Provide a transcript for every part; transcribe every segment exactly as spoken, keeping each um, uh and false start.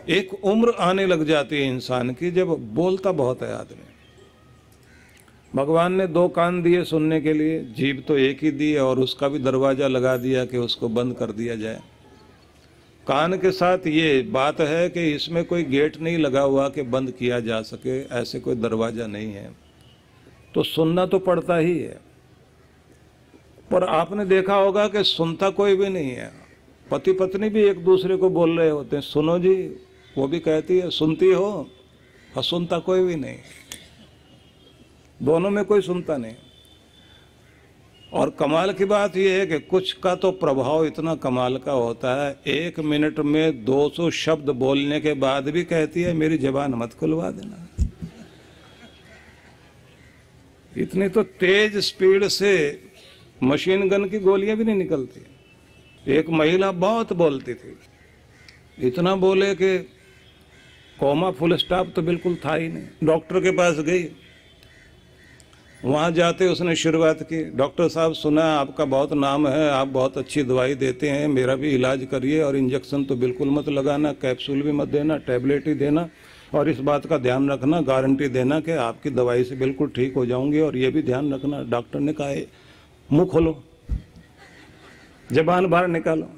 एक उम्र आने लग जाती है इंसान की जब बोलता बहुत है आदमी। भगवान ने दो कान दिए सुनने के लिए, जीभ तो एक ही दी और उसका भी दरवाजा लगा दिया कि उसको बंद कर दिया जाए। कान के साथ ये बात है कि इसमें कोई गेट नहीं लगा हुआ कि बंद किया जा सके, ऐसे कोई दरवाजा नहीं है, तो सुनना तो पड़ता ही है। पर आपने देखा होगा कि सुनता कोई भी नहीं है। पति पत्नी भी एक दूसरे को बोल रहे होते हैं, सुनो जी, वो भी कहती है सुनती हो, और सुनता कोई भी नहीं, दोनों में कोई सुनता नहीं। और कमाल की बात यह है कि कुछ का तो प्रभाव इतना कमाल का होता है, एक मिनट में दो सौ शब्द बोलने के बाद भी कहती है मेरी जबान मत खुलवा देना। इतनी तो तेज स्पीड से मशीन गन की गोलियां भी नहीं निकलती। एक महिला बहुत बोलती थी, इतना बोले कि कोमा फुल स्टॉप तो बिल्कुल था ही नहीं। डॉक्टर के पास गई, वहाँ जाते उसने शुरुआत की, डॉक्टर साहब सुना आपका बहुत नाम है, आप बहुत अच्छी दवाई देते हैं, मेरा भी इलाज करिए, और इंजेक्शन तो बिल्कुल मत लगाना, कैप्सूल भी मत देना, टैबलेट ही देना, और इस बात का ध्यान रखना, गारंटी देना कि आपकी दवाई से बिल्कुल ठीक हो जाऊंगी, और ये भी ध्यान रखना। डॉक्टर ने कहा मुंह खोलो, जबान बाहर निकालो,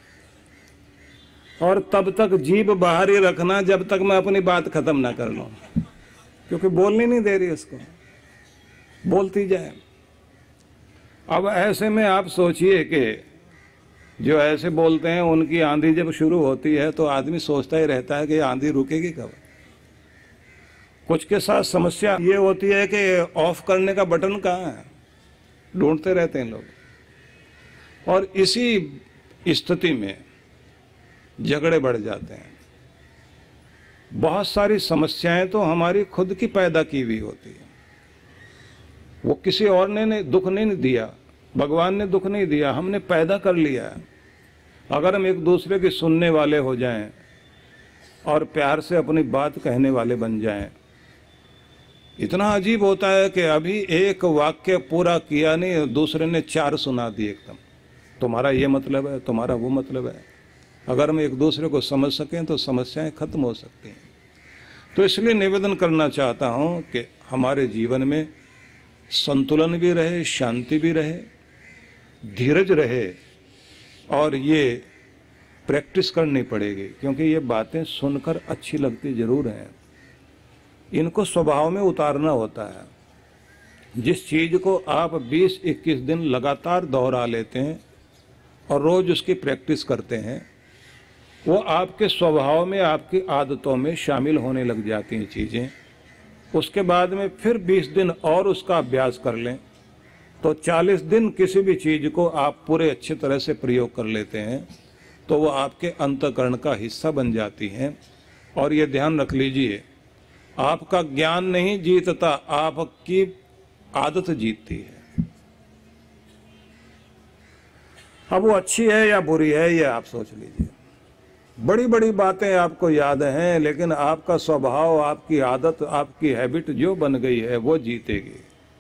और तब तक जीभ बाहर ही रखना जब तक मैं अपनी बात खत्म ना कर लूं, क्योंकि बोलने नहीं दे रही उसको, बोलती जाए। अब ऐसे में आप सोचिए कि जो ऐसे बोलते हैं उनकी आंधी जब शुरू होती है तो आदमी सोचता ही रहता है कि आंधी रुकेगी कब। कुछ के साथ समस्या ये होती है कि ऑफ करने का बटन कहाँ है, ढूंढते रहते हैं लोग, और इसी स्थिति में झगड़े बढ़ जाते हैं। बहुत सारी समस्याएं तो हमारी खुद की पैदा की हुई होती है, वो किसी और ने नहीं, दुख नहीं दिया, भगवान ने दुख नहीं दिया, हमने पैदा कर लिया है। अगर हम एक दूसरे के सुनने वाले हो जाएं और प्यार से अपनी बात कहने वाले बन जाएं, इतना अजीब होता है कि अभी एक वाक्य पूरा किया नहीं, दूसरे ने चार सुना दिए एकदम, तुम्हारा ये मतलब है, तुम्हारा वो मतलब है। अगर हम एक दूसरे को समझ सकें तो समस्याएं खत्म हो सकती हैं। तो इसलिए निवेदन करना चाहता हूं कि हमारे जीवन में संतुलन भी रहे, शांति भी रहे, धीरज रहे, और ये प्रैक्टिस करनी पड़ेगी, क्योंकि ये बातें सुनकर अच्छी लगती जरूर हैं, इनको स्वभाव में उतारना होता है। जिस चीज़ को आप बीस इक्कीस दिन लगातार दोहरा लेते हैं और रोज उसकी प्रैक्टिस करते हैं, वो आपके स्वभाव में, आपकी आदतों में शामिल होने लग जाती हैं चीज़ें। उसके बाद में फिर बीस दिन और उसका अभ्यास कर लें तो चालीस दिन किसी भी चीज़ को आप पूरे अच्छी तरह से प्रयोग कर लेते हैं तो वो आपके अंतःकरण का हिस्सा बन जाती हैं। और ये ध्यान रख लीजिए, आपका ज्ञान नहीं जीतता, आपकी आदत जीतती है। अब वो अच्छी है या बुरी है ये आप सोच लीजिए। बड़ी बड़ी बातें आपको याद हैं, लेकिन आपका स्वभाव, आपकी आदत, आपकी हैबिट जो बन गई है वो जीतेगी।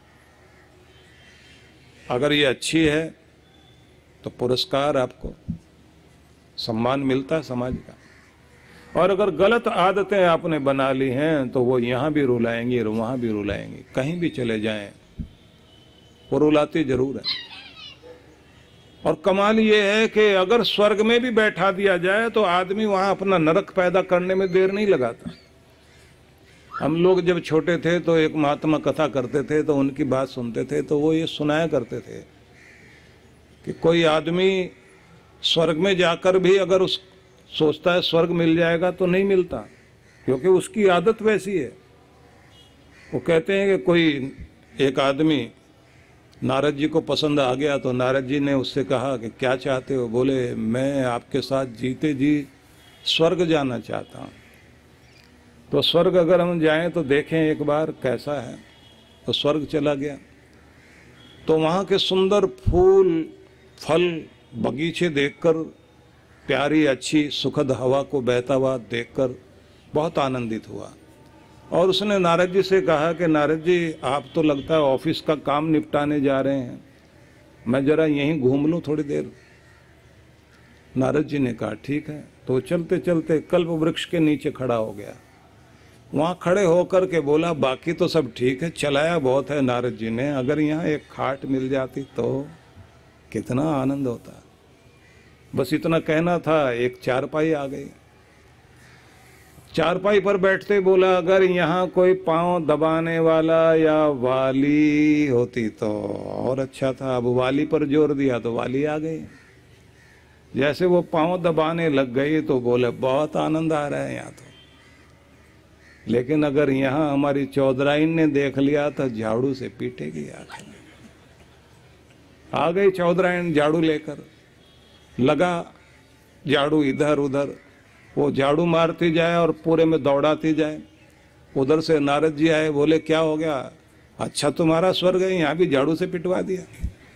अगर ये अच्छी है तो पुरस्कार, आपको सम्मान मिलता है समाज का, और अगर गलत आदतें आपने बना ली हैं तो वो यहाँ भी रुलाएंगी और वहाँ भी रुलाएंगी, कहीं भी चले जाएं वो रुलाती जरूर है। और कमाल ये है कि अगर स्वर्ग में भी बैठा दिया जाए तो आदमी वहाँ अपना नरक पैदा करने में देर नहीं लगाता। हम लोग जब छोटे थे तो एक महात्मा कथा करते थे तो उनकी बात सुनते थे तो वो ये सुनाया करते थे कि कोई आदमी स्वर्ग में जाकर भी अगर उस सोचता है स्वर्ग मिल जाएगा तो नहीं मिलता, क्योंकि उसकी आदत वैसी है। वो कहते हैं कि कोई एक आदमी नारद जी को पसंद आ गया तो नारद जी ने उससे कहा कि क्या चाहते हो? बोले मैं आपके साथ जीते जी स्वर्ग जाना चाहता हूँ। तो स्वर्ग अगर हम जाएं तो देखें एक बार कैसा है। तो स्वर्ग चला गया तो वहाँ के सुंदर फूल फल बगीचे देखकर, प्यारी अच्छी सुखद हवा को बहता हुआ देखकर बहुत आनंदित हुआ। और उसने नारद जी से कहा कि नारद जी आप तो लगता है ऑफिस का काम निपटाने जा रहे हैं, मैं जरा यहीं घूम लूँ थोड़ी देर। नारद जी ने कहा ठीक है। तो चलते चलते कल्प वृक्ष के नीचे खड़ा हो गया। वहां खड़े होकर के बोला बाकी तो सब ठीक है, चलाया बहुत है नारद जी ने, अगर यहाँ एक खाट मिल जाती तो कितना आनंद होता। बस इतना कहना था, एक चारपाई आ गई। चारपाई पर बैठते बोला अगर यहाँ कोई पांव दबाने वाला या वाली होती तो और अच्छा था। अब वाली पर जोर दिया तो वाली आ गई। जैसे वो पांव दबाने लग गई तो बोले बहुत आनंद आ रहा है यहाँ तो, लेकिन अगर यहाँ हमारी चौधराइन ने देख लिया तो झाड़ू से पीटेगी। आखिर आ गई चौधराइन झाड़ू लेकर, लगा झाड़ू इधर उधर, वो झाड़ू मारती जाए और पूरे में दौड़ाती जाए। उधर से नारद जी आए, बोले क्या हो गया? अच्छा तुम्हारा स्वर्ग है, यहाँ भी झाड़ू से पिटवा दिया।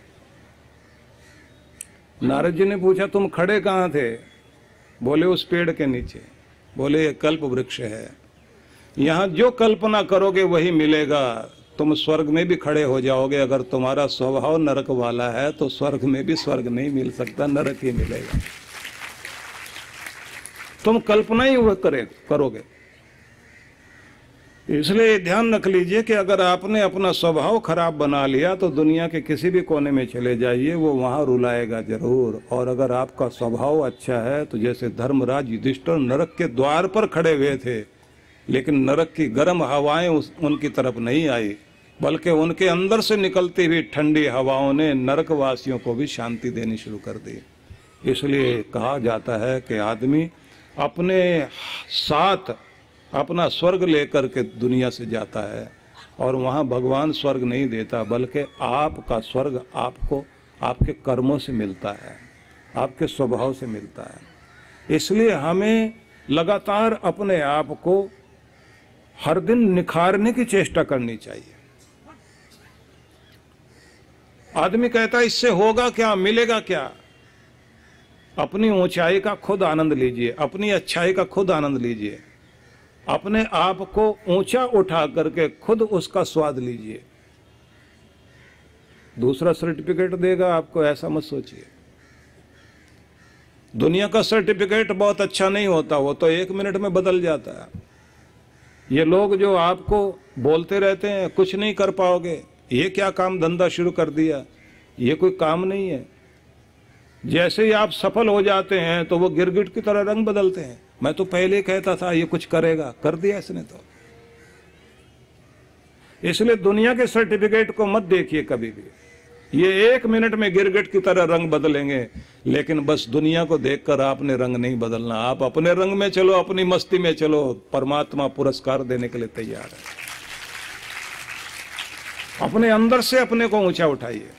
नारद जी ने पूछा तुम खड़े कहाँ थे? बोले उस पेड़ के नीचे। बोले ये कल्प वृक्ष है, यहाँ जो कल्पना करोगे वही मिलेगा। तुम स्वर्ग में भी खड़े हो जाओगे, अगर तुम्हारा स्वभाव नरक वाला है तो स्वर्ग में भी स्वर्ग नहीं मिल सकता, नरक ही मिलेगा। तुम कल्पना ही वह करे करोगे। इसलिए ध्यान रख लीजिए कि अगर आपने अपना स्वभाव खराब बना लिया तो दुनिया के किसी भी कोने में चले जाइए, वो वहां रुलाएगा जरूर। और अगर आपका स्वभाव अच्छा है तो जैसे धर्मराज युधिष्ठिर नरक के द्वार पर खड़े हुए थे, लेकिन नरक की गर्म हवाएं उस उनकी तरफ नहीं आई, बल्कि उनके अंदर से निकलती हुई ठंडी हवाओं ने नरकवासियों को भी शांति देनी शुरू कर दी। इसलिए कहा जाता है कि आदमी अपने साथ अपना स्वर्ग लेकर के दुनिया से जाता है, और वहाँ भगवान स्वर्ग नहीं देता, बल्कि आपका स्वर्ग आपको आपके कर्मों से मिलता है, आपके स्वभाव से मिलता है। इसलिए हमें लगातार अपने आप को हर दिन निखारने की चेष्टा करनी चाहिए। आदमी कहता है इससे होगा क्या, मिलेगा क्या? अपनी ऊंचाई का खुद आनंद लीजिए, अपनी अच्छाई का खुद आनंद लीजिए, अपने आप को ऊंचा उठा करके खुद उसका स्वाद लीजिए। दूसरा सर्टिफिकेट देगा आपको, ऐसा मत सोचिए। दुनिया का सर्टिफिकेट बहुत अच्छा नहीं होता, वो तो एक मिनट में बदल जाता है। ये लोग जो आपको बोलते रहते हैं कुछ नहीं कर पाओगे, ये क्या काम धंधा शुरू कर दिया, ये कोई काम नहीं है। जैसे ही आप सफल हो जाते हैं तो वो गिरगिट की तरह रंग बदलते हैं। मैं तो पहले कहता था ये कुछ करेगा, कर दिया इसने तो। इसलिए दुनिया के सर्टिफिकेट को मत देखिए कभी भी, ये एक मिनट में गिरगिट की तरह रंग बदलेंगे। लेकिन बस दुनिया को देखकर आपने रंग नहीं बदलना, आप अपने रंग में चलो, अपनी मस्ती में चलो। परमात्मा पुरस्कार देने के लिए तैयार है। अपने अंदर से अपने को ऊंचा उठाइए,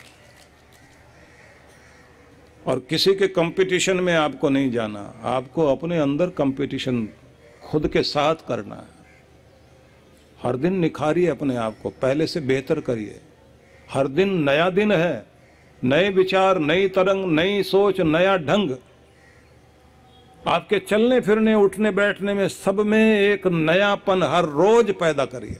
और किसी के कंपटीशन में आपको नहीं जाना, आपको अपने अंदर कंपटीशन खुद के साथ करना है। हर दिन निखारिए अपने आप को, पहले से बेहतर करिए। हर दिन नया दिन है, नए विचार, नई तरंग, नई सोच, नया ढंग। आपके चलने फिरने, उठने बैठने में, सब में एक नयापन हर रोज पैदा करिए।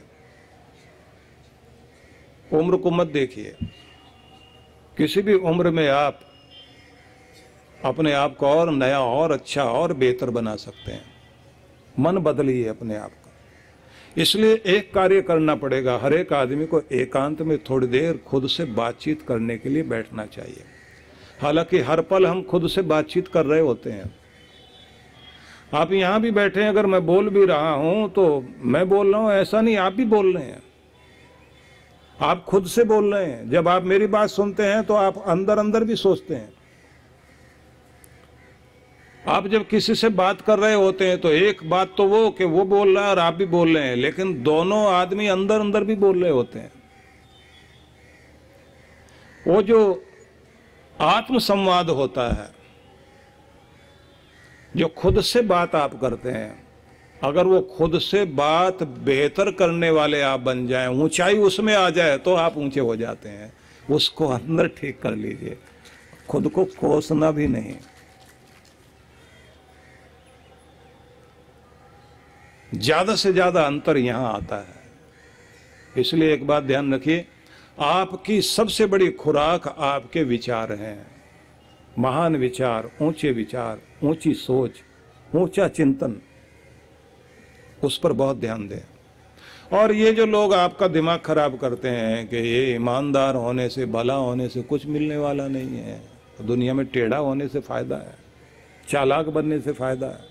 उम्र को मत देखिए, किसी भी उम्र में आप अपने आप को और नया और अच्छा और बेहतर बना सकते हैं। मन बदलिए अपने आप का। इसलिए एक कार्य करना पड़ेगा, हर एक आदमी को एकांत में थोड़ी देर खुद से बातचीत करने के लिए बैठना चाहिए। हालांकि हर पल हम खुद से बातचीत कर रहे होते हैं। आप यहाँ भी बैठे हैं, अगर मैं बोल भी रहा हूं तो मैं बोल रहा हूं ऐसा नहीं, आप भी बोल रहे हैं, आप खुद से बोल रहे हैं। जब आप मेरी बात सुनते हैं तो आप अंदर अंदर भी सोचते हैं। आप जब किसी से बात कर रहे होते हैं तो एक बात तो वो कि वो बोल रहा है और आप भी बोल रहे हैं, लेकिन दोनों आदमी अंदर अंदर भी बोल रहे होते हैं। वो जो आत्म संवाद होता है, जो खुद से बात आप करते हैं, अगर वो खुद से बात बेहतर करने वाले आप बन जाएं, ऊंचाई उसमें आ जाए तो आप ऊंचे हो जाते हैं। उसको अंदर ठीक कर लीजिए, खुद को कोसना भी नहीं। ज्यादा से ज्यादा अंतर यहां आता है। इसलिए एक बात ध्यान रखिए, आपकी सबसे बड़ी खुराक आपके विचार हैं। महान विचार, ऊंचे विचार, ऊंची सोच, ऊंचा चिंतन, उस पर बहुत ध्यान दें। और ये जो लोग आपका दिमाग खराब करते हैं कि ये ईमानदार होने से, भला होने से कुछ मिलने वाला नहीं है, दुनिया में टेढ़ा होने से फायदा है, चालाक बनने से फायदा है,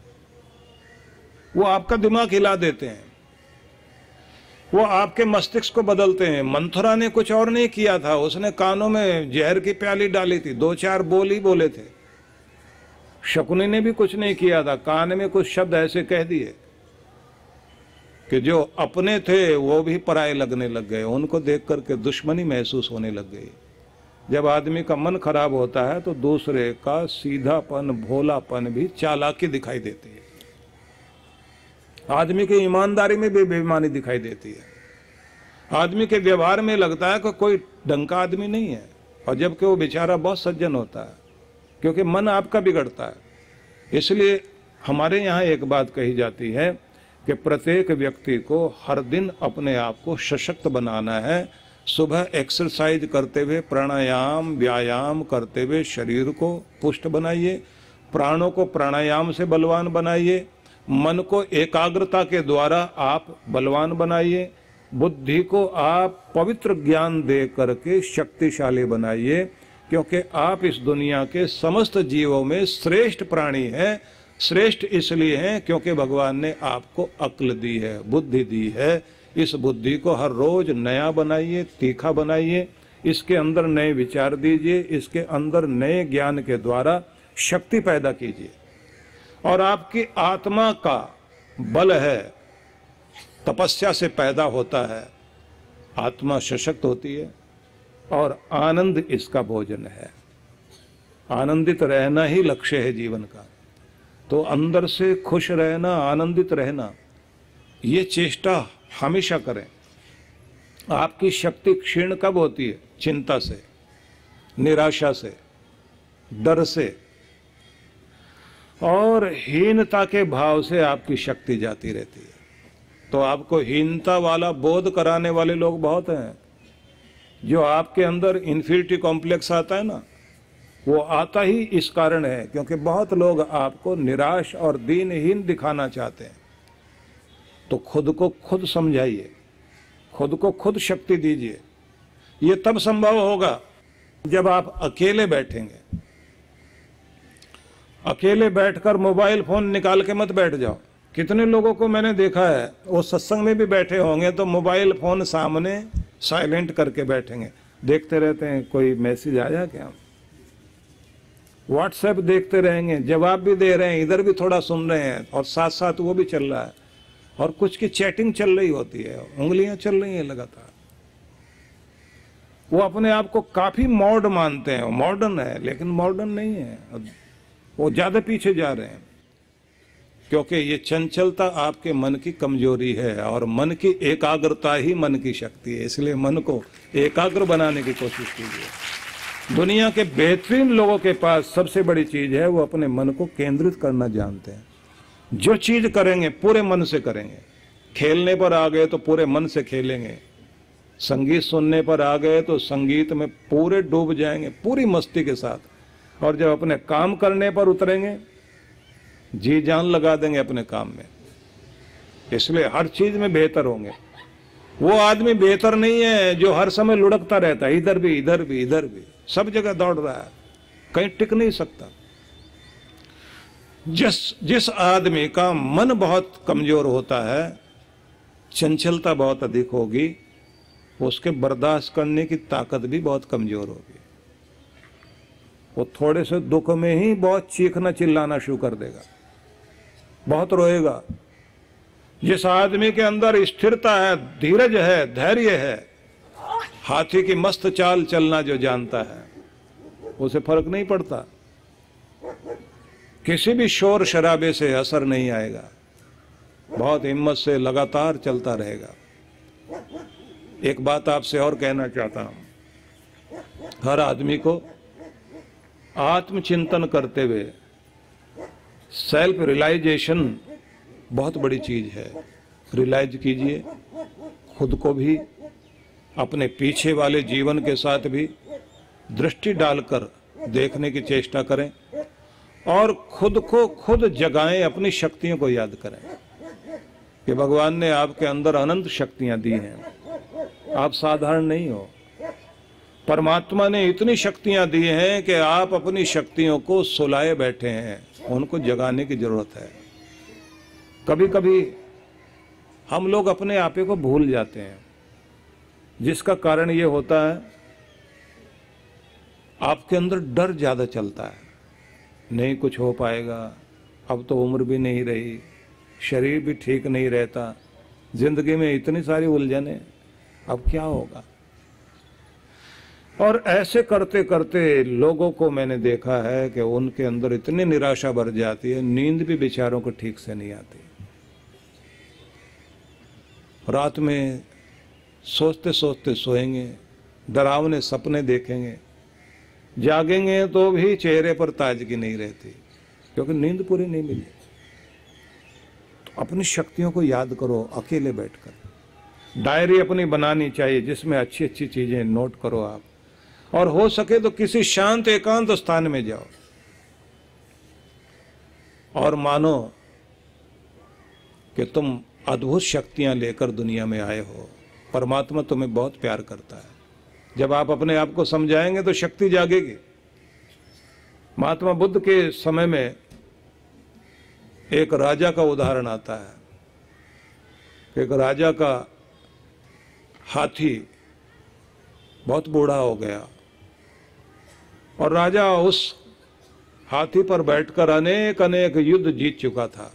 वो आपका दिमाग हिला देते हैं, वो आपके मस्तिष्क को बदलते हैं। मंथुरा ने कुछ और नहीं किया था, उसने कानों में जहर की प्याली डाली थी, दो चार बोल ही बोले थे। शकुनी ने भी कुछ नहीं किया था, कान में कुछ शब्द ऐसे कह दिए कि जो अपने थे वो भी पराये लगने लग गए, उनको देख करके दुश्मनी महसूस होने लग गई। जब आदमी का मन खराब होता है तो दूसरे का सीधापन, भोलापन भी चालाकी दिखाई देती है, आदमी की ईमानदारी में भी बेईमानी दिखाई देती है, आदमी के व्यवहार में लगता है कि कोई ढंग का आदमी नहीं है, और जबकि वो बेचारा बहुत सज्जन होता है, क्योंकि मन आपका बिगड़ता है। इसलिए हमारे यहाँ एक बात कही जाती है कि प्रत्येक व्यक्ति को हर दिन अपने आप को सशक्त बनाना है। सुबह एक्सरसाइज करते हुए, प्राणायाम व्यायाम करते हुए शरीर को पुष्ट बनाइए, प्राणों को प्राणायाम से बलवान बनाइए, मन को एकाग्रता के द्वारा आप बलवान बनाइए, बुद्धि को आप पवित्र ज्ञान दे करके शक्तिशाली बनाइए, क्योंकि आप इस दुनिया के समस्त जीवों में श्रेष्ठ प्राणी हैं। श्रेष्ठ इसलिए हैं क्योंकि भगवान ने आपको अक्ल दी है, बुद्धि दी है। इस बुद्धि को हर रोज नया बनाइए, तीखा बनाइए, इसके अंदर नए विचार दीजिए, इसके अंदर नए ज्ञान के द्वारा शक्ति पैदा कीजिए। और आपकी आत्मा का बल है, तपस्या से पैदा होता है, आत्मा सशक्त होती है, और आनंद इसका भोजन है। आनंदित रहना ही लक्ष्य है जीवन का। तो अंदर से खुश रहना, आनंदित रहना, ये चेष्टा हमेशा करें। आपकी शक्ति क्षीण कब होती है? चिंता से, निराशा से, डर से और हीनता के भाव से आपकी शक्ति जाती रहती है। तो आपको हीनता वाला बोध कराने वाले लोग बहुत हैं। जो आपके अंदर इन्फीरिटी कॉम्प्लेक्स आता है ना, वो आता ही इस कारण है क्योंकि बहुत लोग आपको निराश और दीनहीन दिखाना चाहते हैं। तो खुद को खुद समझाइए, खुद को खुद शक्ति दीजिए। ये तब संभव होगा जब आप अकेले बैठेंगे। अकेले बैठकर मोबाइल फोन निकाल के मत बैठ जाओ। कितने लोगों को मैंने देखा है, वो सत्संग में भी बैठे होंगे तो मोबाइल फोन सामने साइलेंट करके बैठेंगे, देखते रहते हैं कोई मैसेज आया क्या, व्हाट्सएप देखते रहेंगे, जवाब भी दे रहे हैं, इधर भी थोड़ा सुन रहे हैं और साथ साथ वो भी चल रहा है, और कुछ की चैटिंग चल रही होती है, उंगलियां चल रही हैं लगातार। वो अपने आप को काफी मॉडर्न मानते हैं, मॉडर्न है, लेकिन मॉडर्न नहीं है, वो ज्यादा पीछे जा रहे हैं। क्योंकि ये चंचलता आपके मन की कमजोरी है, और मन की एकाग्रता ही मन की शक्ति है। इसलिए मन को एकाग्र बनाने की कोशिश कीजिए। दुनिया के बेहतरीन लोगों के पास सबसे बड़ी चीज है, वो अपने मन को केंद्रित करना जानते हैं। जो चीज करेंगे पूरे मन से करेंगे। खेलने पर आ गए तो पूरे मन से खेलेंगे, संगीत सुनने पर आ गए तो संगीत में पूरे डूब जाएंगे, पूरी मस्ती के साथ। और जब अपने काम करने पर उतरेंगे, जी जान लगा देंगे अपने काम में। इसलिए हर चीज में बेहतर होंगे। वो आदमी बेहतर नहीं है जो हर समय लुढ़कता रहता है, इधर भी इधर भी इधर भी, सब जगह दौड़ रहा है, कहीं टिक नहीं सकता। जिस जिस आदमी का मन बहुत कमजोर होता है, चंचलता बहुत अधिक होगी, उसके बर्दाश्त करने की ताकत भी बहुत कमजोर होगी। वो थोड़े से दुख में ही बहुत चीखना चिल्लाना शुरू कर देगा, बहुत रोएगा। जिस आदमी के अंदर स्थिरता है, धीरज है, धैर्य है, हाथी की मस्त चाल चलना जो जानता है, उसे फर्क नहीं पड़ता, किसी भी शोर शराबे से असर नहीं आएगा, बहुत हिम्मत से लगातार चलता रहेगा। एक बात आपसे और कहना चाहता हूं, हर आदमी को आत्मचिंतन करते हुए सेल्फ रियलाइजेशन बहुत बड़ी चीज है। रियलाइज कीजिए खुद को भी, अपने पीछे वाले जीवन के साथ भी दृष्टि डालकर देखने की चेष्टा करें और खुद को खुद जगाएं, अपनी शक्तियों को याद करें कि भगवान ने आपके अंदर अनंत शक्तियां दी हैं। आप साधारण नहीं हो। परमात्मा ने इतनी शक्तियां दी हैं कि आप अपनी शक्तियों को सुलाए बैठे हैं, उनको जगाने की जरूरत है। कभी कभी हम लोग अपने आपे को भूल जाते हैं, जिसका कारण ये होता है आपके अंदर डर ज्यादा चलता है, नहीं कुछ हो पाएगा, अब तो उम्र भी नहीं रही, शरीर भी ठीक नहीं रहता, जिंदगी में इतनी सारी उलझने, अब क्या होगा। और ऐसे करते करते लोगों को मैंने देखा है कि उनके अंदर इतनी निराशा भर जाती है, नींद भी बेचारों को ठीक से नहीं आती। रात में सोचते सोचते सोएंगे, डरावने सपने देखेंगे, जागेंगे तो भी चेहरे पर ताजगी नहीं रहती, क्योंकि नींद पूरी नहीं मिली। तो अपनी शक्तियों को याद करो अकेले बैठकर। डायरी अपनी बनानी चाहिए जिसमें अच्छी अच्छी चीजें नोट करो आप, और हो सके तो किसी शांत एकांत स्थान में जाओ और मानो कि तुम अद्भुत शक्तियां लेकर दुनिया में आए हो। परमात्मा तुम्हें बहुत प्यार करता है। जब आप अपने आप को समझाएंगे तो शक्ति जागेगी। महात्मा बुद्ध के समय में एक राजा का उदाहरण आता है कि एक राजा का हाथी बहुत बूढ़ा हो गया और राजा उस हाथी पर बैठकर अनेक अनेक युद्ध जीत चुका था।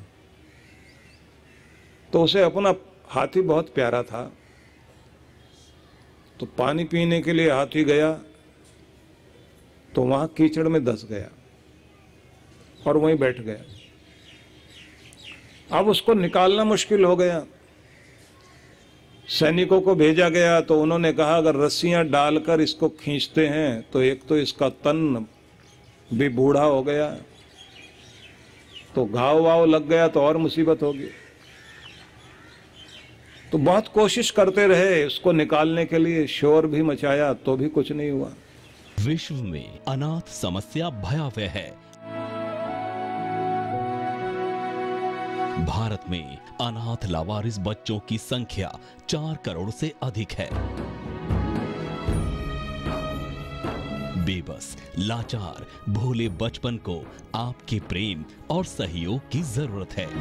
तो उसे अपना हाथी बहुत प्यारा था। तो पानी पीने के लिए हाथी गया तो वहां कीचड़ में धंस गया और वहीं बैठ गया। अब उसको निकालना मुश्किल हो गया। सैनिकों को भेजा गया तो उन्होंने कहा अगर रस्सियां डालकर इसको खींचते हैं तो एक तो इसका तन भी बूढ़ा हो गया, तो घाव वाव लग गया तो और मुसीबत होगी। तो बहुत कोशिश करते रहे उसको निकालने के लिए, शोर भी मचाया तो भी कुछ नहीं हुआ। विश्व में अनाथ समस्या भयावह है। भारत में अनाथ लावारिस बच्चों की संख्या चार करोड़ से अधिक है। बेबस, लाचार, भोले बचपन को आपके प्रेम और सहयोग की जरूरत है।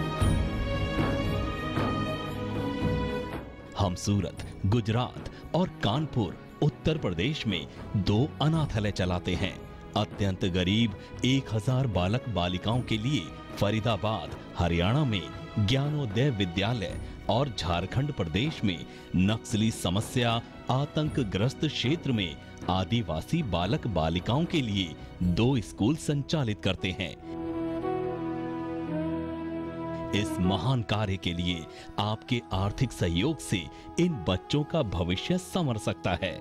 हम सूरत, गुजरात और कानपुर, उत्तर प्रदेश में दो अनाथालय चलाते हैं। अत्यंत गरीब एक हजार बालक बालिकाओं के लिए फरीदाबाद, हरियाणा में ज्ञानोदय विद्यालय और झारखंड प्रदेश में नक्सली समस्या आतंकग्रस्त क्षेत्र में आदिवासी बालक बालिकाओं के लिए दो स्कूल संचालित करते हैं। इस महान कार्य के लिए आपके आर्थिक सहयोग से इन बच्चों का भविष्य संवर सकता है।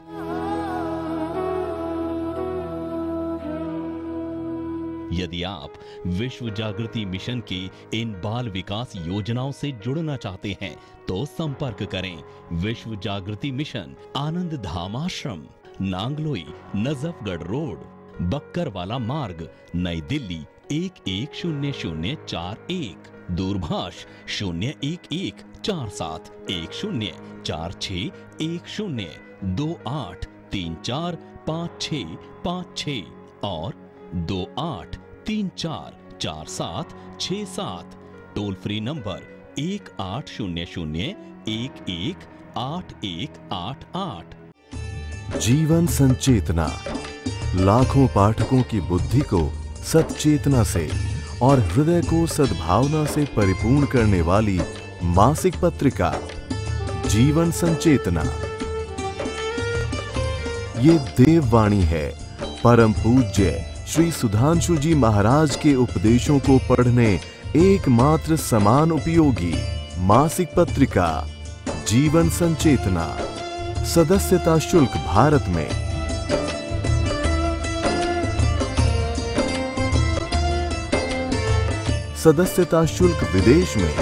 यदि आप विश्व जागृति मिशन के इन बाल विकास योजनाओं से जुड़ना चाहते हैं तो संपर्क करें। विश्व जागृति मिशन, आनंद धाम आश्रम, नांगलोई, नजफगढ़ रोड, बक्करवाला मार्ग, नई दिल्ली एक एक शून्य शून्य चार एक। दूरभाष शून्य एक एक चार सात एक शून्य चार छः एक शून्य दो आठ तीन चार पाँच छः पाँच छः और दो आठ तीन चार चार सात छः सात। टोल फ्री नंबर एक आठ शून्य शून्य एक एक आठ एक आठ आठ। जीवन संचेतना लाखों पाठकों की बुद्धि को सच्चेतना से और हृदय को सद्भावना से परिपूर्ण करने वाली मासिक पत्रिका जीवन संचेतना। ये देववाणी है परम पूज्य श्री सुधांशु जी महाराज के उपदेशों को पढ़ने एकमात्र समान उपयोगी मासिक पत्रिका जीवन संचेतना। सदस्यता शुल्क भारत में सदस्यता शुल्क विदेश में।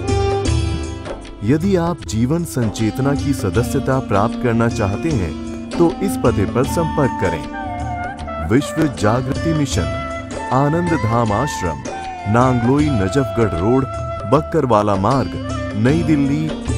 यदि आप जीवन संचेतना की सदस्यता प्राप्त करना चाहते हैं तो इस पते पर संपर्क करें। विश्व जागृति मिशन, आनंद धाम आश्रम, नांगलोई नजफगढ़ रोड, बक्करवाला मार्ग, नई दिल्ली